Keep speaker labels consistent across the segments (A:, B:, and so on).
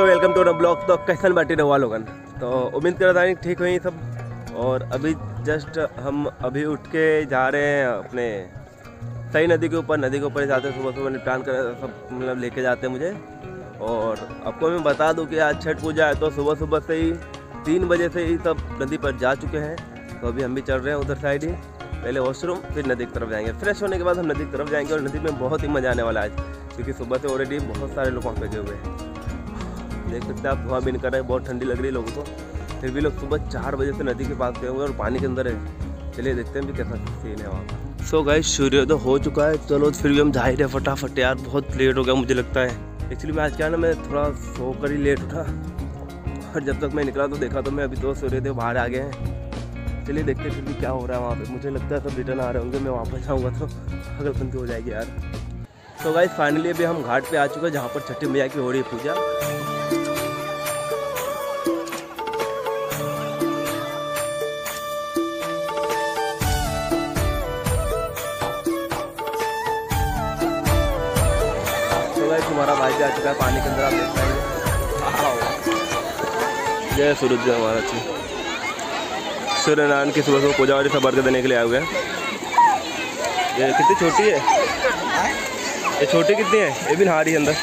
A: Welcome to the blog. तो कैसन बैठे रहो लोगन, तो उम्मीद कर रहा था ठीक हुई सब। और अभी जस्ट हम अभी उठ के जा रहे हैं अपने सही नदी के ऊपर जाते हैं। सुबह मैंने प्लान करा सब मतलब लेके जाते हैं मुझे। और आपको मैं बता दूं कि आज छठ पूजा है, तो सुबह से ही 3 बजे से ही सब नदी पर जा चुके हैं। तो अभी हम भी चल रहे हैं उधर साइड ही, पहले वॉशरूम फिर नदी की तरफ जाएंगे। फ्रेश होने के बाद हम नदी की तरफ जाएंगे और नदी में बहुत ही मज़ा आने वाला है आज, क्योंकि सुबह से ऑलरेडी बहुत सारे लोग वहाँ पे गए हुए हैं। देख सकते हैं आप, धुआं भी नहीं कर रहा है, बहुत ठंडी लग रही है लोगों को, फिर भी लोग सुबह 4 बजे से नदी के पास गए हुए और पानी के अंदर है। चलिए देखते हैं भी कैसा सीन है वहाँ। सो गाइस, सूर्योदय हो चुका है। चलो फिर भी हम जा ही रहे फटाफट यार, बहुत लेट हो गया मुझे लगता है। एक्चुअली मैं आज क्या ना, मैं थोड़ा सो कर ही लेट उठा और जब तक मैं निकला तो देखा तो मैं अभी 2 सूर्योदय बाहर आ गए हैं। चलिए देखते फिर भी क्या हो रहा है वहाँ पे। मुझे लगता है सब रिटर्न आ रहे होंगे, मैं वापस जाऊँगा तो पागलपंती हो जाएगी यार। तो गाइस फाइनली अभी हम घाट पे आ चुके हैं जहाँ पर छठी मैया की हो रही है पूजा। तो गाइस हमारा भाई भी आ चुका है पानी के अंदर, आप देख पाएंगे। जय सूरज जय हमारा अच्छी सूर्य नारायण की सुबह पूजा वाली सब अर्घ देने के लिए आए हुए हैं। ये कितनी छोटी है, ये छोटी कितनी है, ये भी नहा रही है अंदर।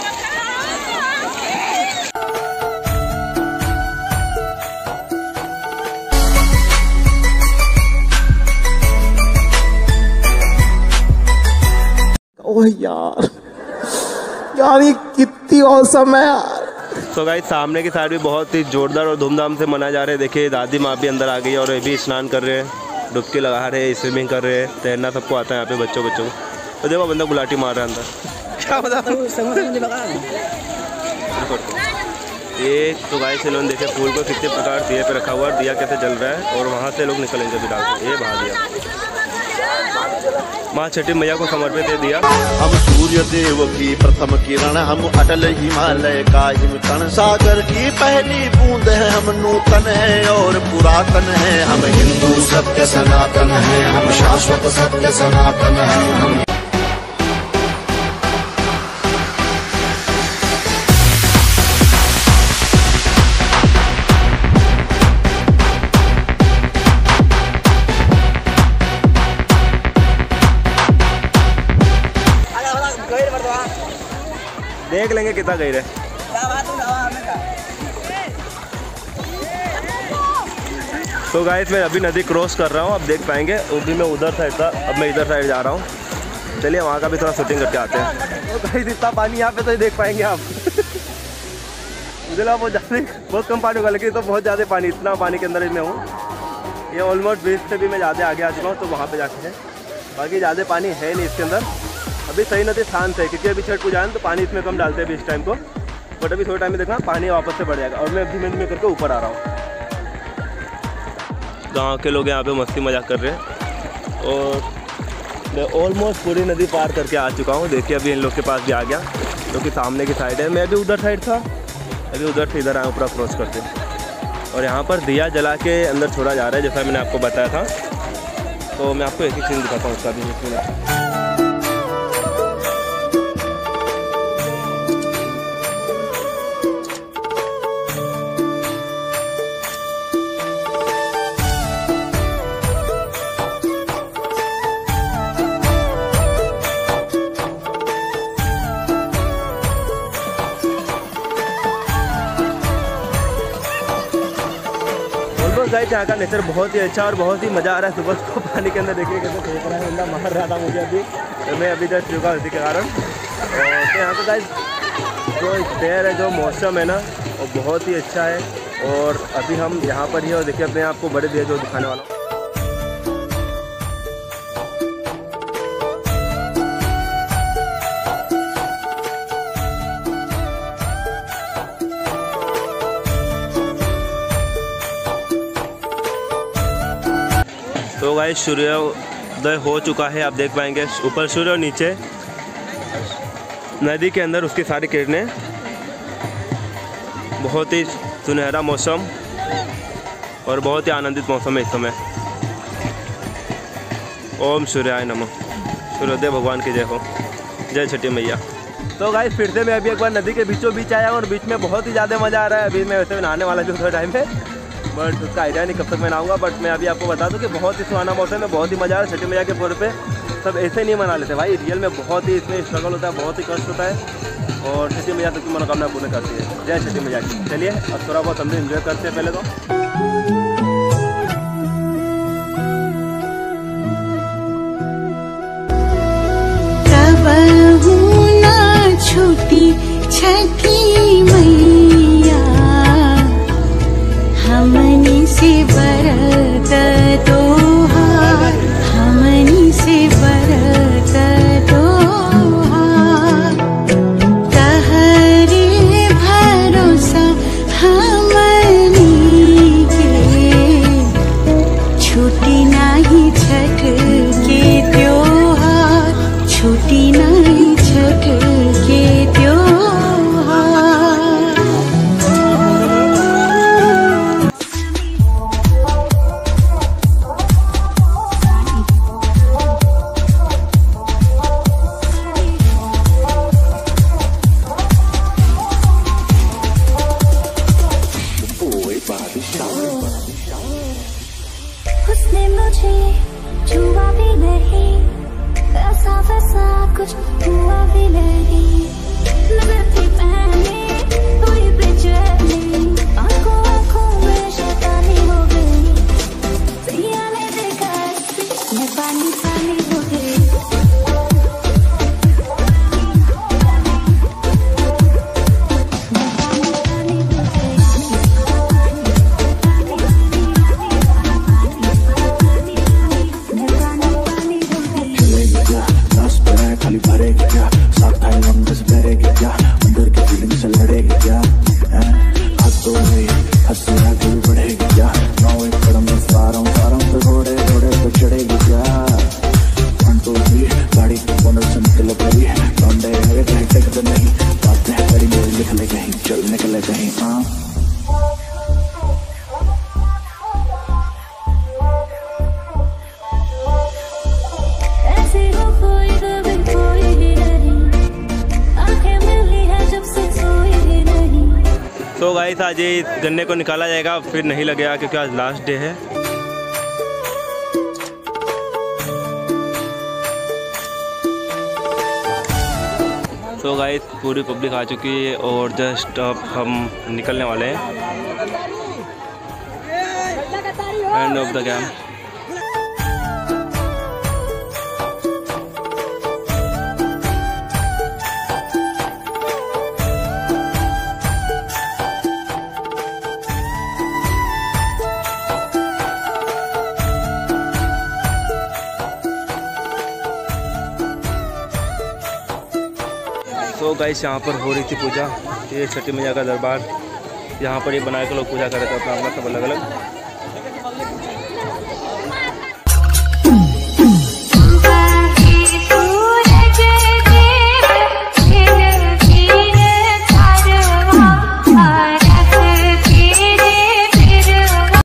B: ओह यार ये कितनी औसम है यार।
A: तो गाइस सामने की साइड भी बहुत ही जोरदार और धूमधाम से मनाए जा रहे हैं। देखिए दादी माँ भी अंदर आ गई और ये भी स्नान कर रहे हैं, डुबकी लगा रहे हैं, स्विमिंग कर रहे हैं, तैरना सबको आता है यहाँ पे बच्चों को। तो देखो बंदा गुलाटी मार रहा है अंदर, क्या बता ये। तो गाइस इन्होंने देखे फूल को कितने प्रकार दिए पे रखा हुआ है, दिया कैसे जल रहा है और वहाँ से लोग निकलेंगे भी डाल के। ये भाग दिया माँ छठी मैया को समर्पित है दिया।
C: हम सूर्य देव की प्रथम किरण, हम अटल हिमालय का हिमकण, सागर की पहली बूंद है, हम नूतन है और पुरातन है, हम हिंदू सत्य सनातन है, हम शाश्वत सत्य सनातन है, हम।
A: देख लेंगे कितना गई रहे। तो गाइस मैं अभी नदी क्रॉस कर रहा हूँ, अब देख पाएंगे। अभी मैं उधर साइड था, अब मैं इधर साइड जा रहा हूँ। चलिए वहाँ का भी थोड़ा शूटिंग करके आते हैं। तो गाइस इतना पानी यहाँ पे तो देख पाएंगे आप। मुझे लगा बहुत कम पानी होगा, लेकिन तो बहुत ज़्यादा पानी, इतना पानी के अंदर मैं हूँ। ये ऑलमोस्ट बीच से भी मैं ज़्यादा आगे आ चुका हूँ, तो वहाँ पर जाके है। बाकी ज़्यादा पानी है नहीं इसके अंदर। अभी सही नदी शांत है, क्योंकि अभी छठ पूजा है तो पानी इसमें कम डालते हैं अभी इस टाइम को। बट अभी थोड़े टाइम में देखना पानी वापस से बढ़ जाएगा। और मैं धीमे धीमे करके ऊपर आ रहा हूँ। गांव के लोग यहाँ पे मस्ती मजाक कर रहे हैं और मैं ऑलमोस्ट पूरी नदी पार करके आ चुका हूँ। देखिए अभी इन लोग के पास भी आ गया, जो कि सामने की साइड है। मैं अभी उधर साइड था, अभी उधर से इधर आया पूरा क्रॉस करते। और यहाँ पर दिया जला के अंदर छोड़ा जा रहा है, जैसा मैंने आपको बताया था। तो मैं आपको एक ही सीन दिखाता हूँ उसका भी। गाइस यहाँ का नेचर बहुत ही अच्छा और बहुत ही मज़ा आ रहा है। सुबह को पानी के अंदर देखिए कैसे फेंक रहा है, बंदा मार रहा था मुझे अभी, तो मैं अभी जस्ट चुका उसी के कारण। तो यहाँ पे गाइस जो स्टेयर है, जो मौसम है ना, वो बहुत ही अच्छा है। और अभी हम यहाँ पर ही, और देखिए अपने आपको बड़े दिए जो दिखाने वाला हूँ। तो गाइस सूर्योदय हो चुका है, आप देख पाएंगे ऊपर सूर्य और नीचे नदी के अंदर उसकी सारी किरणें। बहुत ही सुनहरा मौसम और बहुत ही आनंदित मौसम है इस समय। ओम सूर्याय नमः। सूर्योदय भगवान की जय हो, जय छठी मैया। तो गाइस फिर से मैं अभी एक बार नदी के बीचों बीच आया हूँ और बीच में बहुत ही ज़्यादा मज़ा आ रहा है। अभी मैं वैसे नहाने वाला जो थोड़ा टाइम है, बट उसका आइडिया नहीं कब तक मैं नहाऊंगा। बट मैं अभी आपको बता दूं कि बहुत ही सुहाना मौसम है, बहुत ही मज़ा आ रहा है। छठी मैया के पूर्व पे सब ऐसे नहीं मना लेते भाई, रियल में बहुत ही इसमें स्ट्रगल होता है, बहुत ही कष्ट होता है और छठी मैया सबकी मनोकामना पूर्ण करती है। जय छठी मैया की। चलिए अब थोड़ा बहुत हम भी इंजॉय करते हैं पहले तो।
D: छूटी छठी मैया हमनी से बरत तोहार, हमनी से बरत तोहार, तहरे भरोसा हमनी के, छूटी नाही छठ के त्योहार, छूटी नाही छठ के त्योहार।
E: उसने मुझे छुआ भी नहीं, ऐसा वैसा कुछ हुआ भी नहीं, नजर थी पहले कोई बेचैनी, आंखों आंखों में शैतानी हो गई, सिया ने देखा मैं पानी पानी हो गई।
B: खाली भरेगी क्या, साथ खाए लंबे से भरेगी क्या, अंदर की फीलिंग से लड़ेगी क्या, हद तो हुई हद से आगे भी बढ़ेगी क्या, 9 एकड़ में फारम पे घोड़े पे चढ़ेगी क्या, 1 2 3 गाड़ी के बोनट से निकल पड़ी, लौंडे है कहीं टेकते नहीं, बातें करेंगे लिख ले कहीं, चल निकले कहीं।
A: तो गाइस आज ये इस गन्ने को निकाला जाएगा, फिर नहीं लगेगा क्योंकि आज लास्ट डे है। तो गाइस पूरी पब्लिक आ चुकी है और जस्ट अब हम निकलने वाले हैं। End of the game. तो गाइस यहाँ पर हो रही थी पूजा, ये छठी मैया का दरबार, यहाँ पर ये बना के लोग पूजा कर रहे थे अपना अपना सब अलग अलग।